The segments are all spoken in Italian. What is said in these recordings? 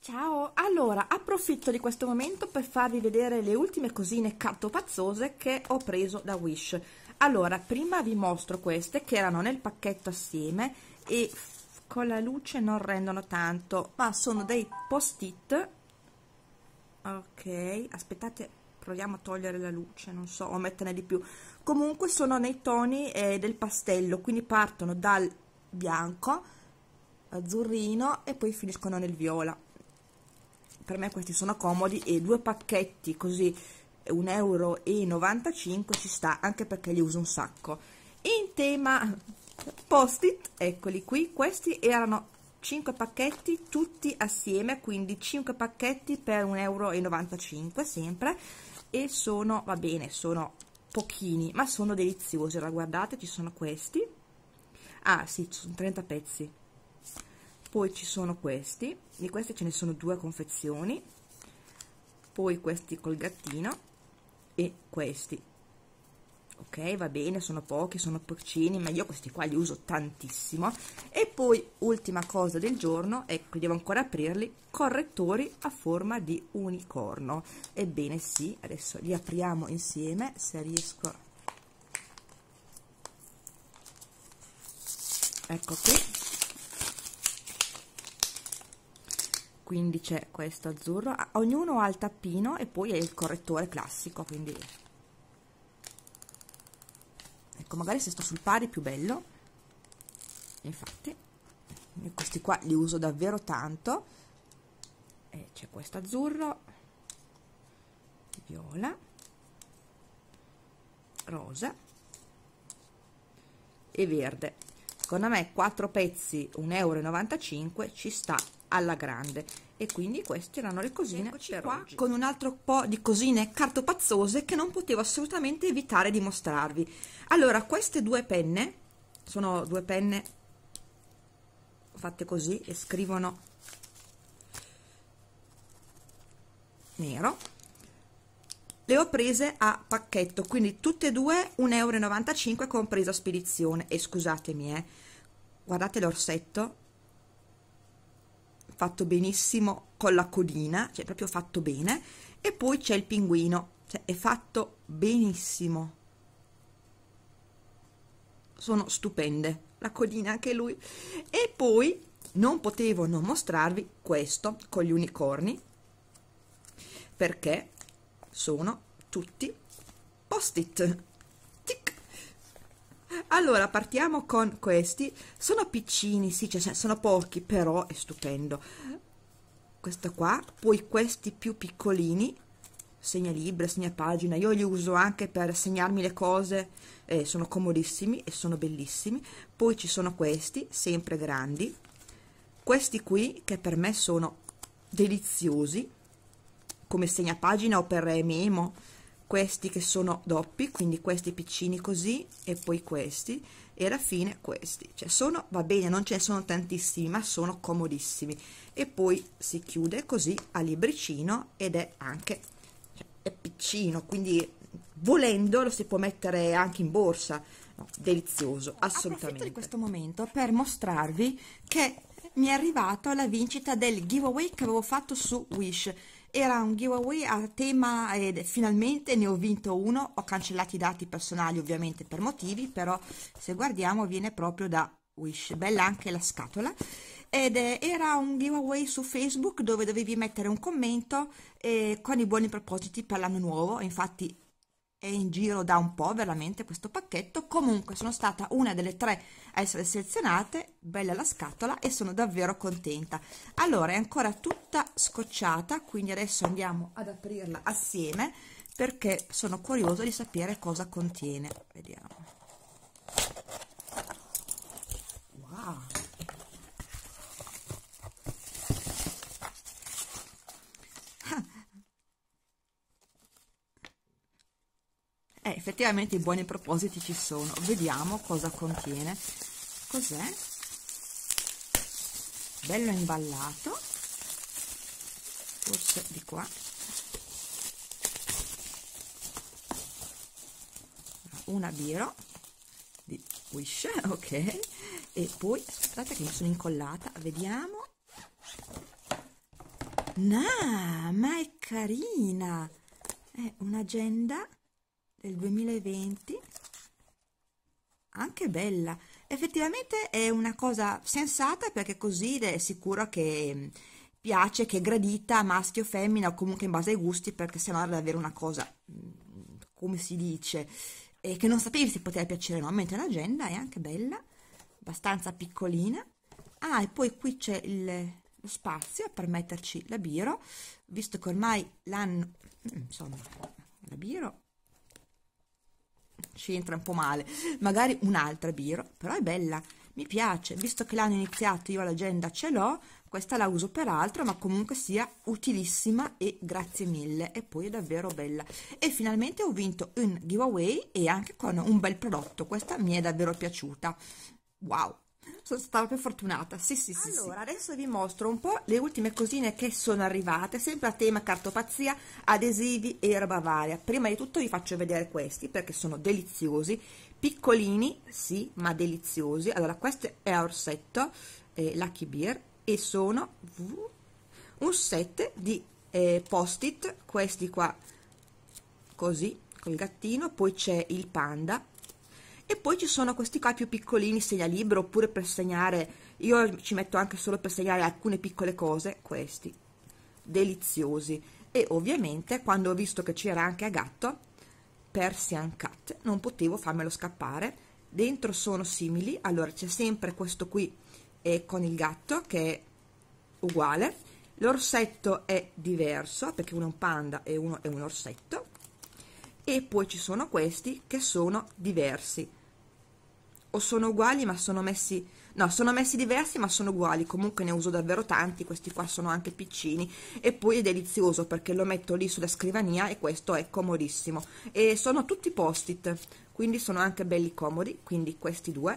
Ciao, allora approfitto di questo momento per farvi vedere le ultime cosine cartopazzose che ho preso da Wish. Allora, prima vi mostro queste che erano nel pacchetto assieme e con la luce non rendono tanto, ma sono dei post-it. Ok, aspettate, proviamo a togliere la luce, non so, o metterne di più. Comunque sono nei toni del pastello, quindi partono dal bianco, azzurrino e poi finiscono nel viola. Per me questi sono comodi e due pacchetti così 1,95 € ci sta, anche perché li uso un sacco. In tema post-it, eccoli qui, questi erano 5 pacchetti tutti assieme, quindi 5 pacchetti per 1,95 € sempre, e sono, va bene, sono pochini ma sono deliziosi. Ora guardate, ci sono questi, ah sì, ci sono 30 pezzi. Poi ci sono questi, di questi ce ne sono 2 confezioni, poi questi col gattino e questi. Ok, va bene, sono pochi, sono porcini, ma io questi qua li uso tantissimo. E poi, ultima cosa del giorno, ecco, devo ancora aprirli, correttori a forma di unicorno. Ebbene sì, adesso li apriamo insieme, se riesco. Ecco qui. Quindi c'è questo azzurro, ognuno ha il tappino e poi è il correttore classico, quindi ecco, magari se sto sul pari è più bello. Infatti questi qua li uso davvero tanto. E c'è questo azzurro, viola, rosa e verde. Secondo me 4 pezzi 1,95 € ci sta alla grande. E quindi queste erano le cosine per oggi, con un altro po' di cosine cartopazzose che non potevo assolutamente evitare di mostrarvi. Allora, queste due penne sono due penne fatte così e scrivono nero. Le ho prese a pacchetto, quindi tutte e due 1,95 € compresa spedizione. E scusatemi, guardate l'orsetto, fatto benissimo con la codina, cioè proprio fatto bene. E poi c'è il pinguino, cioè è fatto benissimo, sono stupende, la codina anche lui. E poi non potevo non mostrarvi questo con gli unicorni, perché sono tutti post-it. Allora partiamo con questi, sono piccini, sì, cioè sono pochi, però è stupendo questo qua. Poi questi più piccolini, segnalibro, segnapagina, io li uso anche per segnarmi le cose, sono comodissimi e sono bellissimi. Poi ci sono questi sempre grandi, questi qui che per me sono deliziosi come segnapagina o per memo, questi che sono doppi, quindi questi piccini così e poi questi, e alla fine questi, cioè sono, va bene, non ce ne sono tantissimi ma sono comodissimi. E poi si chiude così a libricino ed è anche, cioè, è piccino, quindi volendo lo si può mettere anche in borsa. No, delizioso, assolutamente. Approfitto di questo momento per mostrarvi che mi è arrivato la vincita del giveaway che avevo fatto su Wish. Era un giveaway a tema ed finalmente ne ho vinto uno. Ho cancellato i dati personali ovviamente per motivi, però se guardiamo viene proprio da Wish. Bella anche la scatola. Ed era un giveaway su Facebook dove dovevi mettere un commento con i buoni propositi per l'anno nuovo. Infatti è in giro da un po' veramente questo pacchetto. Comunque sono stata una delle 3 a essere selezionate, bella la scatola e sono davvero contenta. Allora è ancora tutta scocciata, quindi adesso andiamo ad aprirla assieme perché sono curiosa di sapere cosa contiene. Vediamo. Wow, effettivamente i buoni propositi ci sono. Vediamo cosa contiene. Cos'è? Bello imballato, forse di qua. Una biro di Wish, ok. E poi aspettate che mi sono incollata, vediamo. nah, ma è carina, è un'agenda del 2020, anche bella. Effettivamente è una cosa sensata, perché così è sicuro che piace, che è gradita, maschio o femmina, o comunque in base ai gusti, perché sennò era davvero una cosa, come si dice, che non sapevi se poteva piacere o no, mentre l'agenda è anche bella, abbastanza piccolina. Ah, e poi qui c'è lo spazio per metterci la biro, visto che ormai l'hanno, insomma, la biro ci entra un po' male, magari un'altra biro, però è bella, mi piace, visto che l'hanno iniziato, io l'agenda ce l'ho, questa la uso per altro, ma comunque sia utilissima e grazie mille, e poi è davvero bella. E finalmente ho vinto un giveaway e anche con un bel prodotto, questa mi è davvero piaciuta, wow, sono stata proprio fortunata, sì sì sì. Allora, adesso vi mostro un po' le ultime cosine che sono arrivate, sempre a tema cartopazia, adesivi e roba varia. Prima di tutto vi faccio vedere questi, perché sono deliziosi, piccolini, sì, ma deliziosi. Allora, questo è a orsetto, Lucky Bear, e sono un set di post-it, questi qua, così, col gattino, poi c'è il panda, e poi ci sono questi qua più piccolini, segnalibro, oppure per segnare, io ci metto anche solo per segnare alcune piccole cose, questi, deliziosi. E ovviamente quando ho visto che c'era anche a gatto, Persian Cat, non potevo farmelo scappare. Dentro sono simili, allora c'è sempre questo qui con il gatto che è uguale, l'orsetto è diverso perché uno è un panda e uno è un orsetto, e poi ci sono questi che sono diversi, o sono uguali ma sono messi, no, sono messi diversi ma sono uguali. Comunque ne uso davvero tanti, questi qua sono anche piccini, e poi è delizioso perché lo metto lì sulla scrivania e questo è comodissimo, e sono tutti post-it, quindi sono anche belli comodi, quindi questi due.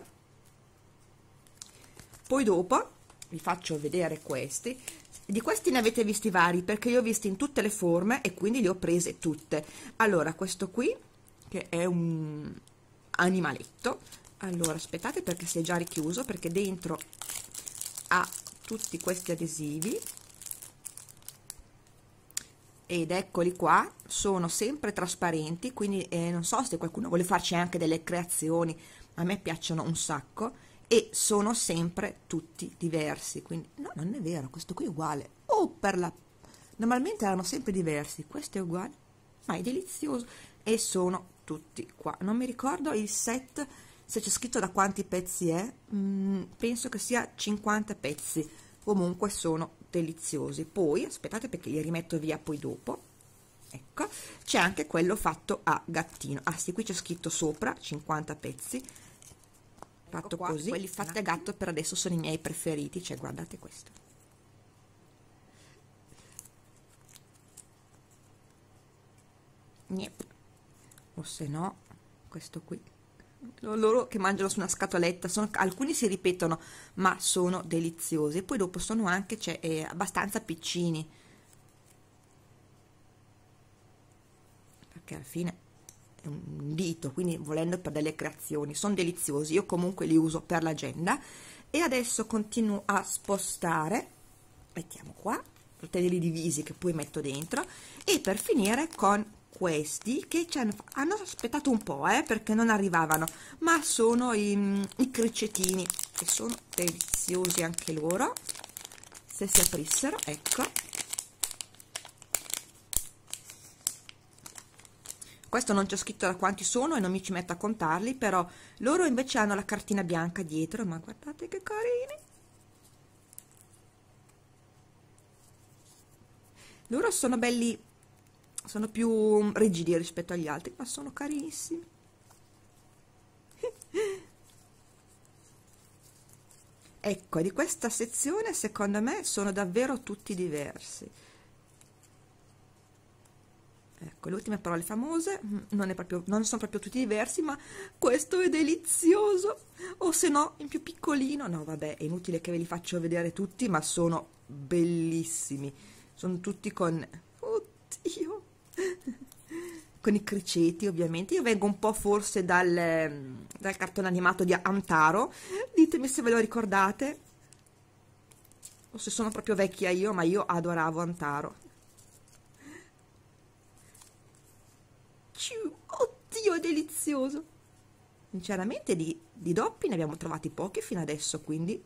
Poi dopo vi faccio vedere questi. Di questi ne avete visti vari, perché li ho visti in tutte le forme e quindi li ho prese tutte. Allora, questo qui, che è un animaletto, allora aspettate perché si è già richiuso, perché dentro ha tutti questi adesivi, ed eccoli qua, sono sempre trasparenti, quindi non so se qualcuno vuole farci anche delle creazioni, a me piacciono un sacco, e sono sempre tutti diversi, quindi no, non è vero, questo qui è uguale, oh per la, normalmente erano sempre diversi, questo è uguale, ma è delizioso, e sono tutti qua. Non mi ricordo il set, se c'è scritto da quanti pezzi è, penso che sia 50 pezzi, comunque sono deliziosi. Poi aspettate perché li rimetto via poi dopo, ecco, c'è anche quello fatto a gattino, ah sì, qui c'è scritto sopra 50 pezzi, fatto qua, così. Quelli fatti a gatto per adesso sono i miei preferiti, cioè guardate questo, Niep. O se no questo qui, loro che mangiano su una scatoletta, sono, alcuni si ripetono ma sono deliziosi. E poi dopo sono anche, cioè, abbastanza piccini, perché alla fine è un dito, quindi volendo per delle creazioni sono deliziosi, io comunque li uso per l'agenda. E adesso continuo a spostare, mettiamo qua tutti dei divisi che poi metto dentro, e per finire con questi che hanno aspettato un po', perché non arrivavano, ma sono i cricetini, che sono deliziosi anche loro, se si aprissero, ecco. Questo non c'è scritto da quanti sono e non mi ci metto a contarli, però loro invece hanno la cartina bianca dietro, ma guardate che carini! Loro sono belli, sono più rigidi rispetto agli altri, ma sono carinissimi. Ecco, di questa sezione secondo me sono davvero tutti diversi. Ecco, le ultime parole famose, non sono proprio tutti diversi, ma questo è delizioso. O se no, in più piccolino, no vabbè, è inutile che ve li faccio vedere tutti, ma sono bellissimi. Sono tutti con, oddio, con i criceti ovviamente. Io vengo un po' forse dal cartone animato di Hamtaro, ditemi se ve lo ricordate. o se sono proprio vecchia io, ma io adoravo Antaro. Oddio, è delizioso! Sinceramente di doppi ne abbiamo trovati pochi fino adesso, quindi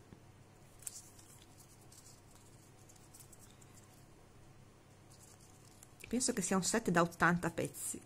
penso che sia un set da 80 pezzi.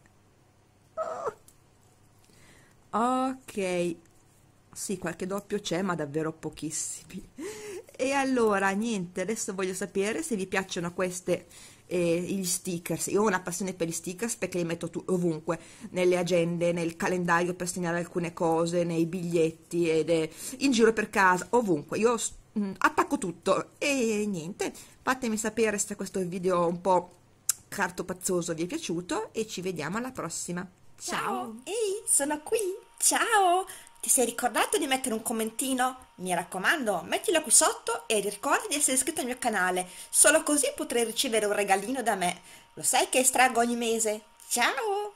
Ok, sì, qualche doppio c'è, ma davvero pochissimi. E allora, niente, adesso voglio sapere se vi piacciono queste, gli stickers. Io ho una passione per gli stickers perché li metto ovunque, nelle agende, nel calendario per segnare alcune cose, nei biglietti ed in giro per casa, ovunque. Io attacco tutto e niente, fatemi sapere se questo video un po' cartopazzoso vi è piaciuto e ci vediamo alla prossima. Ciao, Ciao! ehi, sono qui. Ciao! Ti sei ricordato di mettere un commentino? Mi raccomando, mettilo qui sotto e ricorda di essere iscritto al mio canale. Solo così potrai ricevere un regalino da me. Lo sai che estraggo ogni mese. Ciao!